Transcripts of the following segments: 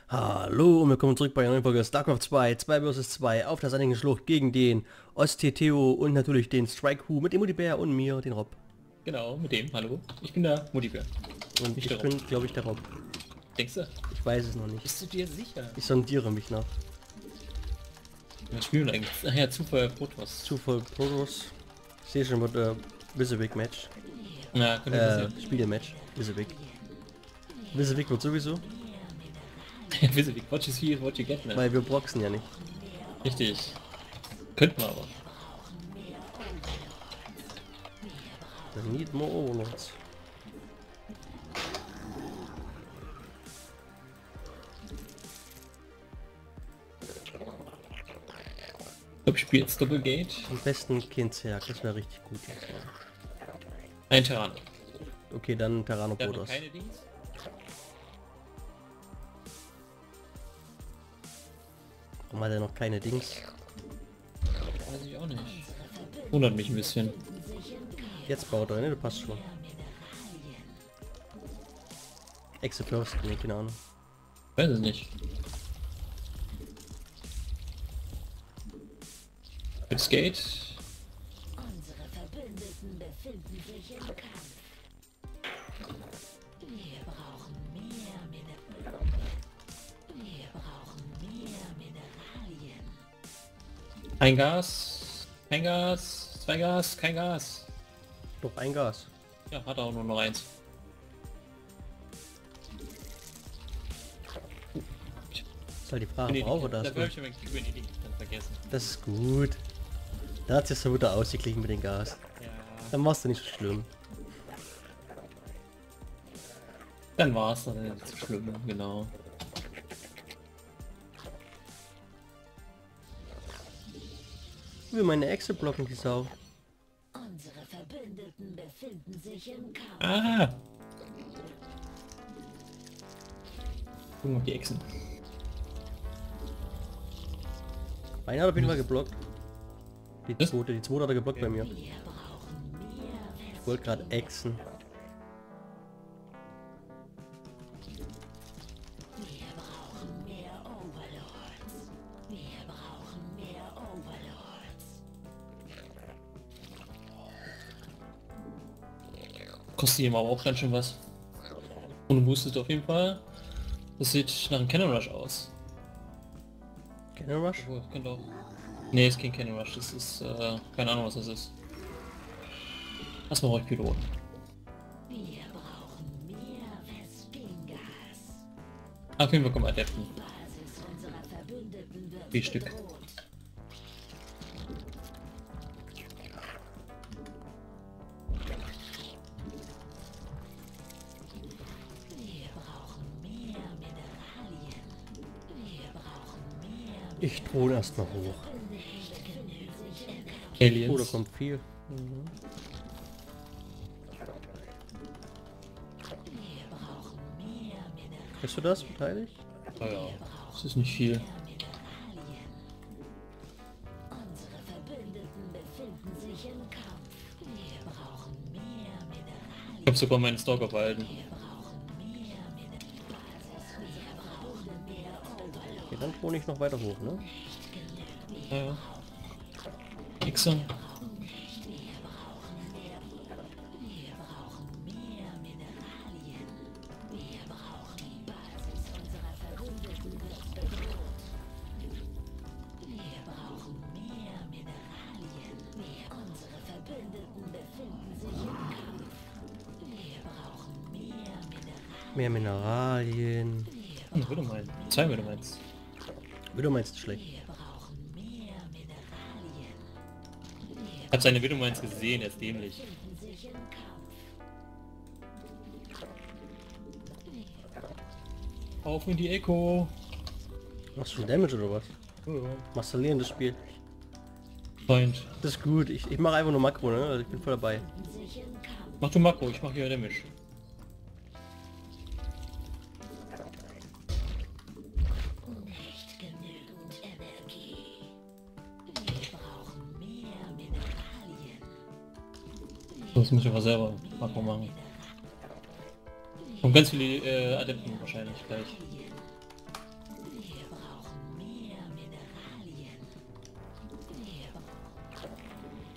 Hallo und willkommen zurück bei einer neuen Folge StarCraft 2, 2 vs 2 auf der sandigen Schlucht gegen den Osteteo und natürlich den Strike-Hu mit dem Muttibär und mir, den Rob. Genau, mit dem. Hallo. Ich bin der Muttibär. Und Nicht ich der bin, Rob. glaube ich, der Rob. Denkst du? Ich weiß es noch nicht. Bist du dir sicher? Ich sondiere mich noch. Was spielen wir eigentlich? Ach ja, Zufall Protoss. Zufall Protoss. Ich sehe schon mit Wissewick Match. Na, können wir Spiele-Match. Wissewick. Wissewick wird sowieso, sehen. Wisst ihr, what you see is what you get, ne? weil wir boxen ja nicht. Richtig. Könnten wir aber. I need more Overlords. Ich glaube, ich spiele jetzt Doppelgate. Am besten kein Zerg, das wäre richtig gut. Ein Terran. Okay, dann Der hat noch Terranopodos. keine Dings. Warum hat er noch keine Dings? Weiß ich auch nicht. Wundert mich ein bisschen. Jetzt baut er, ne? Du passt schon. Exe First, ne, keine Ahnung. Weiß es nicht. Jetzt Gate. Unsere Verbündeten befinden sich im Kampf. Wir brauchen mehr Mineralien. Ein Gas. Kein Gas. Zwei Gas. Kein Gas. Doch, ein Gas. Ja, hat er auch nur noch eins. Ist halt die Frage, brauche das? Da Ne? habe ich aber die Dings dann vergessen. Das ist gut. Da hat sich so wieder ausgeglichen mit dem Gas. Ja. Dann machst du nicht so schlimm. Dann war es dann nicht so schlimm, genau. Ich will meine Exe blocken, die Sau. Unsere Verbündeten befinden sich im Kampf. Ah! Gucken wir auf die Echsen. Einer hat auf jeden Fall geblockt. Die Was? zweite hat er geblockt bei mir. Wir brauchen mehr Ich wollte gerade Exen. Wir brauchen mehr Overlords. Wir brauchen mehr Overlords. Kostet die aber auch ganz schön was. Und boostet auf jeden Fall. Das sieht nach einem Cannon Rush aus. Cannon Rush? Obwohl, könnte auch... Nee, ist kein Cannon Rush, das ist, keine Ahnung was das ist. Erstmal brauche ich Piloten. Wir brauchen mehr Vespingas. Auf jeden Fall kommen Adepten. Die Basis unserer Verbündeten wird 4 Stück. bedroht. Wir brauchen mehr Mineralien. Wir brauchen mehr. Ich drohe erstmal hoch. Nicht genügend Energie. Oh, da Aliens. kommt viel. Wir brauchen mehr Mineralien. Hast du das beteiligt? Oh ja, das ist nicht viel. Mineralien. Unsere Verbündeten befinden sich im Kampf. Wir brauchen mehr Mineralien. Ich habe sogar meinen Stalker behalten. Wir brauchen mehr Mineralien. Wir brauchen mehr Overlord. Okay, dann drohe ich noch weiter hoch, ne? Ja, ja. Echse. Wir brauchen mehr Mineralien. Wir brauchen die Basis unserer Verbündeten wird bedroht. Wir brauchen mehr Mineralien. Unsere Verbündeten befinden sich im Kampf. Wir brauchen mehr Mineralien. Mehr Mineralien. Hm, würde meinen. 2 würde meins. Wieder meinst du schlecht. Wir brauchen mehr Mineralien. Hab seine Video meins gesehen, er ist dämlich. Befinden sich im Kampf. Auf in die Echo. Machst du schon Damage oder was? Oh, Machst du das Spiel? Freund. Das ist gut. Ich mache einfach nur Makro, ne? Also ich bin voll dabei. Befinden sich im Kampf. Mach du Makro, ich mach hier Damage. Nicht genügend Energie. Wir brauchen mehr Mineralien. Sonst muss ich aber selber Makro machen. Und ganz viele Adepten wahrscheinlich gleich.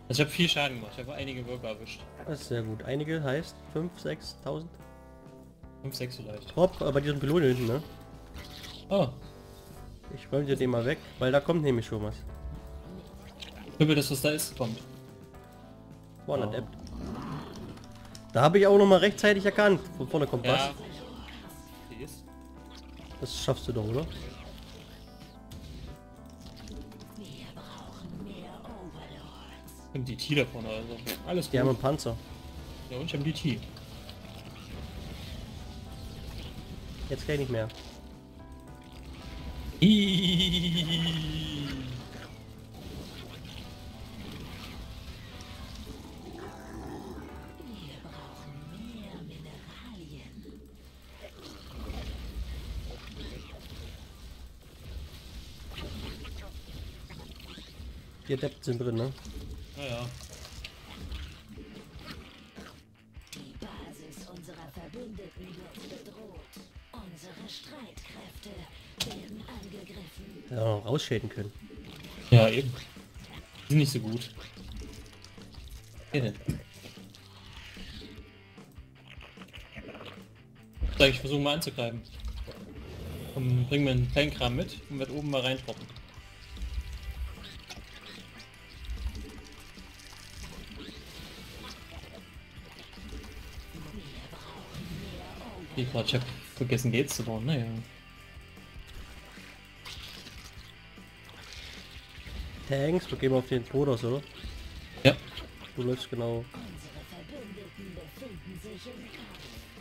Also ich habe viel Schaden gemacht, ich habe einige Worker erwischt. Das ist sehr gut. Einige heißt 5.000, 6.000. 5, 6 vielleicht. Hopp, bei diesem Pylon hinten, ne? Oh, Ich räume dir den mal weg, weil da kommt nämlich schon was. Übel, das was da ist, kommt. Vorne Oh. Adept. Da habe ich auch noch mal rechtzeitig erkannt. Von vorne kommt was. Ja. Die ist. Das schaffst du doch, oder? Wir brauchen mehr Overlords. Und die T da vorne, also alles Die haben gut. einen Panzer. Ja, und ich habe die T. Jetzt kann ich nicht mehr. Wir brauchen mehr Mineralien. Die Adepten sind drin, ne? Naja. Die Basis unserer Verbündeten wird bedroht. Unsere Streitkräfte werden angegriffen. Ja, noch rausschäden können. Ja, eben. Die sind nicht so gut. Okay, denn. Sag ich, versuche mal anzugreifen. Und bring mir einen kleinen Kram mit und werd oben mal reintroppen. Ich hab vergessen Gates zu bauen, naja. Tanks, wir gehen auf den Todos, oder? Ja. Du läufst genau. Unsere Verbündeten befinden sich im Kampf.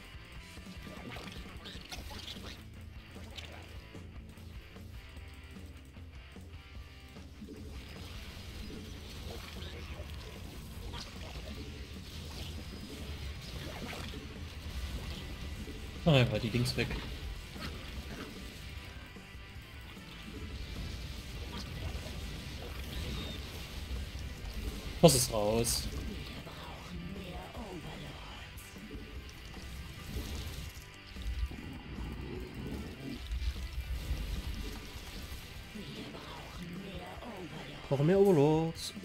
Mach einfach die Dings weg. Was ist raus? Wir brauchen mehr Overlords. Wir brauchen mehr Overlords. Brauchen mehr Overlords.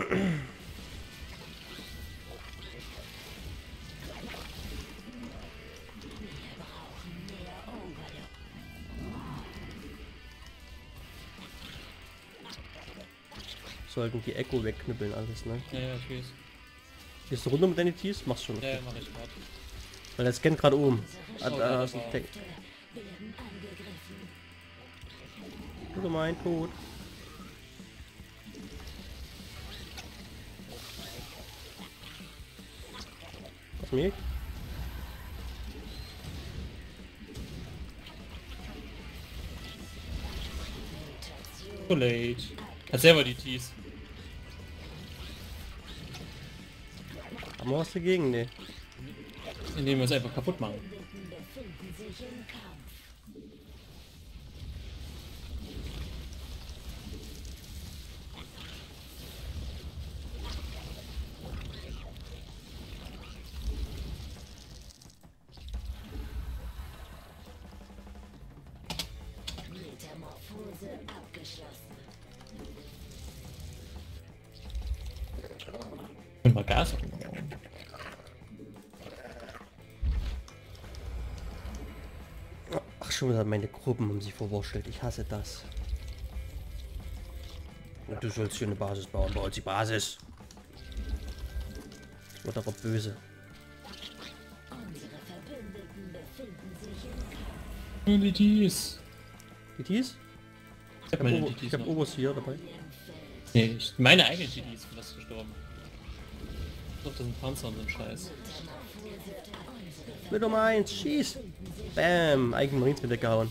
Wir brauchen mehr Overlords. Sollten die Echo wegknüppeln alles, ne? Ja, ja, ich weiß. Gehst du runter mit deinen Tees? Machst schon. Ja, ja, mach ich grad. Weil der scannt gerade oben. Ah, Oh, da das ist ein war- Tank. Werden angegriffen. Du mein Tod. Was mir? Too late. Hat selber die Tees. Haben wir was dagegen? Ne. Indem wir es einfach kaputt machen. Verbündeten befinden sich im Kampf. Metamorphose abgeschlossen. Und mal Gas anbauen. Ach, schon wieder meine Gruppen haben sich verwurschtelt. Ich hasse das. Und du sollst hier eine Basis bauen. Bei uns die Basis. Das wird aber böse. Unsere Verbündeten befinden sich im Kampf. Und die Tees. Die Tees? Ich hab meine Ich Tees hab noch. Obers hier dabei. Nee, meine eigene TD ist fast gestorben. Doch, das sind Panzer und so ein Scheiß. Mit Nummer 1, schieß! Bam! Eigen Marines mit weggehauen.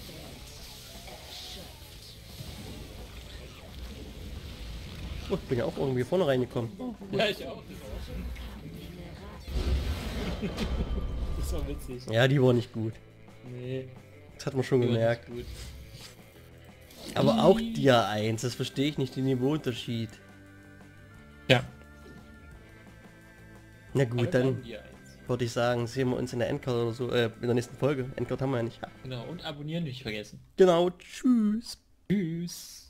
Oh, ich bin ja auch irgendwie vorne reingekommen. Ja, ich auch. Das war witzig. Ja, die war nicht gut. Nee, Das hat man schon die war gemerkt. nicht gut. Aber auch Dia 1, das verstehe ich nicht, den Niveauunterschied. Ja. Na Aber gut, dann bleiben die eins. würde ich sagen, sehen wir uns in der Endcard oder so, in der nächsten Folge. Endcard haben wir ja nicht. Genau, und abonnieren nicht vergessen. Genau, tschüss. Tschüss.